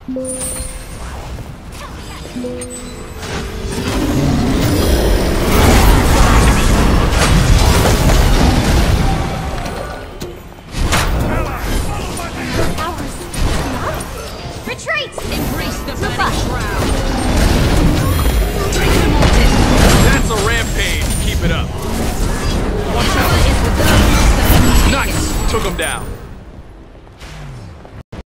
Retreat! Embrace the burning Super. shroud. That's a rampage. Keep it up. Power is with those that believe. Nice. Took him down.